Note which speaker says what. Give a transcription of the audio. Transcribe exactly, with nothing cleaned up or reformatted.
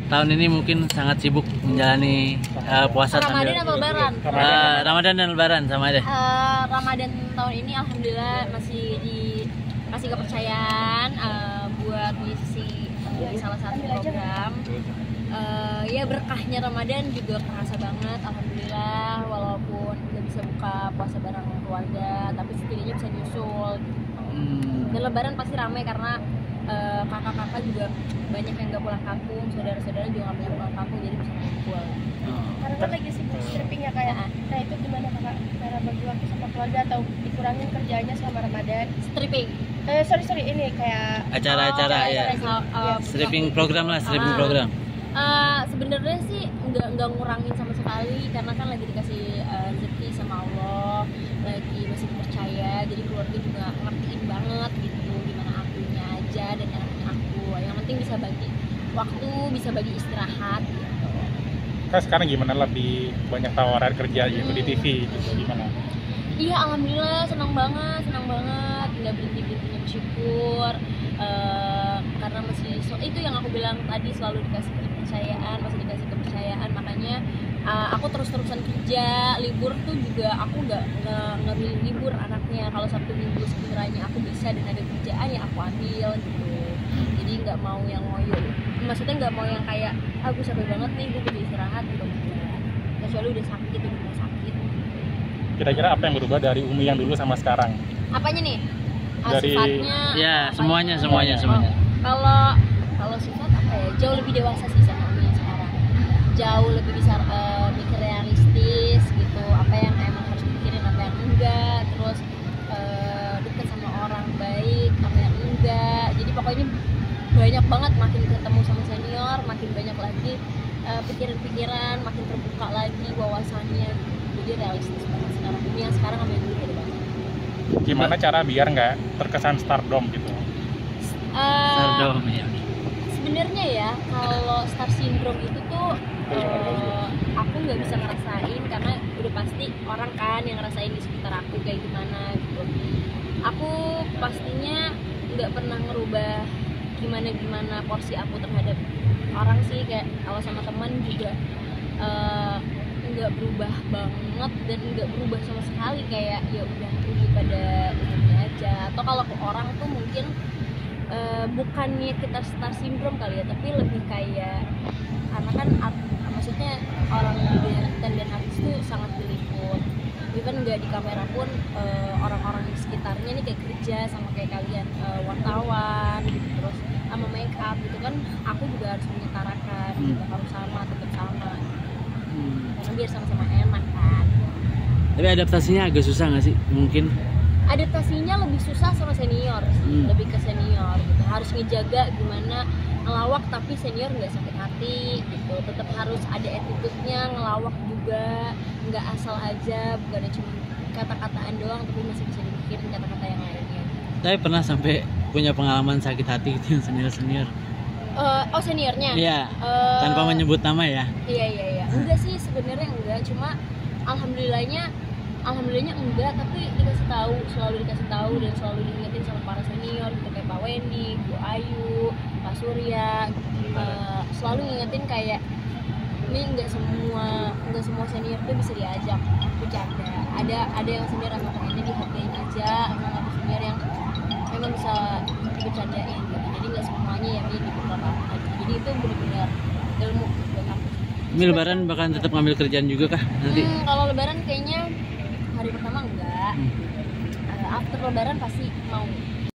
Speaker 1: tahun ini mungkin sangat sibuk menjalani uh, puasa
Speaker 2: Ramadan
Speaker 1: sambil
Speaker 2: atau Lebaran?
Speaker 1: uh, Ramadan dan Lebaran sama aja.
Speaker 2: Uh, Ramadan tahun ini alhamdulillah masih dikasih kepercayaan uh, buat ngisi uh, di salah satu program. Uh, ya berkahnya Ramadan juga kerasa banget alhamdulillah, walaupun nggak bisa buka puasa bareng keluarga tapi setidaknya bisa nyusul gitu. Hmm. Dan Lebaran pasti ramai karena uh, kakak-kakak juga banyak yang nggak pulang kampung, saudara-saudara juga nggak banyak pulang kampung, jadi bisa ngumpul.
Speaker 3: Hmm. Karena kan lagi sibuk stripping ya kayak, nah itu gimana kakak cara bagi waktu sama keluarga atau dikurangin kerjanya selama Ramadan?
Speaker 2: Stripping.
Speaker 3: Eh sorry sorry ini kayak
Speaker 1: acara-acara
Speaker 2: oh,
Speaker 1: ya.
Speaker 2: Acara, uh,
Speaker 1: stripping program lah, stripping
Speaker 2: uh,
Speaker 1: program.
Speaker 2: Uh, sebenarnya sih nggak nggak ngurangin sama sekali karena kan lagi dikasih uh, rezeki sama Allah, lagi masih percaya, jadi keluarga juga ngertiin banget gitu gimana akunya aja dan enaknya aku. Yang penting bisa bagi waktu, bisa bagi istirahat gitu.
Speaker 4: Kak sekarang gimana, lebih banyak tawaran kerja gitu hmm. di T V gitu gimana?
Speaker 2: Iya alhamdulillah senang banget, senang banget, nggak berhenti berhentinya bersyukur uh, karena masih so, itu yang aku bilang tadi, selalu dikasih kepercayaan, masih dikasih kepercayaan, makanya uh, aku terus-terusan kerja. Libur tuh juga aku nggak nggak milih libur anaknya, kalau Sabtu Minggu sekiranya aku bisa dan ada kerjaan ya aku ambil gitu. Jadi nggak mau yang ngoyo, maksudnya nggak mau yang kayak aku ah, capek banget nih gue perlu istirahat gitu, kecuali udah sakit udah mau sakit.
Speaker 4: Kira-kira apa yang berubah dari Umi yang dulu sama sekarang?
Speaker 2: Apanya nih?
Speaker 4: Dari
Speaker 2: Sifatnya?
Speaker 1: Ya
Speaker 2: apanya?
Speaker 1: semuanya semuanya semuanya.
Speaker 2: Kalau oh, kalau sifat apa ya? Jauh lebih dewasa sih sama Umi yang sekarang. Jauh lebih bisa uh, mikir realistis gitu. Apa yang emang harus dipikirin, apa yang enggak. Terus uh, dekat sama orang baik, apa yang enggak. Jadi pokoknya banyak banget, makin ketemu sama senior, makin banyak lagi uh, pikiran-pikiran, makin terbuka lagi wawasannya. Jadi realistis banget sekarang. Umi yang sekarang sama yang dulu beda banget.
Speaker 4: Gimana cara biar nggak terkesan stardom gitu?
Speaker 2: Uh,
Speaker 1: stardom ya.
Speaker 2: Sebenarnya ya kalau star syndrome itu tuh uh, aku nggak bisa ngerasain karena udah pasti orang kan yang ngerasain di sekitar aku kayak gimana gitu. Aku pastinya nggak pernah ngerubah gimana gimana porsi aku terhadap orang sih, kayak kalau sama teman juga uh, nggak berubah banget dan nggak berubah sama sekali, kayak ya udah lebih pada umumnya aja. Atau kalau ke orang tuh mungkin uh, bukannya kita star syndrome kali ya, tapi lebih kayak karena kan art, maksudnya orang dan dan artis tuh sangat diliput, even nggak di kamera pun uh, orang-orang di sekitarnya nih kayak kerja sama kayak kalian uh, wartawan gitu, terus sama make up gitu kan, aku juga harus menyetarakan hmm. gitu, harus sama, tetap sama hmm. karena biar sama-sama enak kan.
Speaker 1: Tapi adaptasinya agak susah nggak sih? Mungkin
Speaker 2: adaptasinya lebih susah sama senior sih, hmm. lebih ke senior gitu, harus ngejaga gimana ngelawak tapi senior nggak sakit hati gitu, tetap harus ada attitude-nya, ngelawak juga nggak asal aja, bukan cuma kata-kataan doang tapi masih bisa dipikirin kata-kata yang lainnya.
Speaker 1: Tapi pernah sampai punya pengalaman sakit hati gitu yang senior-senior?
Speaker 2: Uh, oh seniornya?
Speaker 1: Iya,
Speaker 2: uh,
Speaker 1: tanpa menyebut nama ya?
Speaker 2: Iya iya iya, enggak sih sebenarnya enggak, cuma alhamdulillahnya alhamdulillahnya enggak, tapi dikasih tahu, selalu dikasih tahu dan selalu diingetin sama para senior gitu, kayak Pak Wendy, Bu Ayu, Pak Surya, uh, selalu ngingetin kayak ini enggak semua enggak semua senior tuh bisa diajak bercanda. Ada ada yang senior sama pengennya dihargain aja, emang ada senior yang memang bisa bercandain gitu. Jadi enggak semuanya yang ini beberapa. Jadi itu benar-benar ilmu buat aku.
Speaker 1: Ini Lebaran bakalan tetap ngambil kerjaan juga kah nanti?
Speaker 2: Hmm, kalau Lebaran kayaknya hari pertama enggak, hmm. uh, after Lebaran pasti mau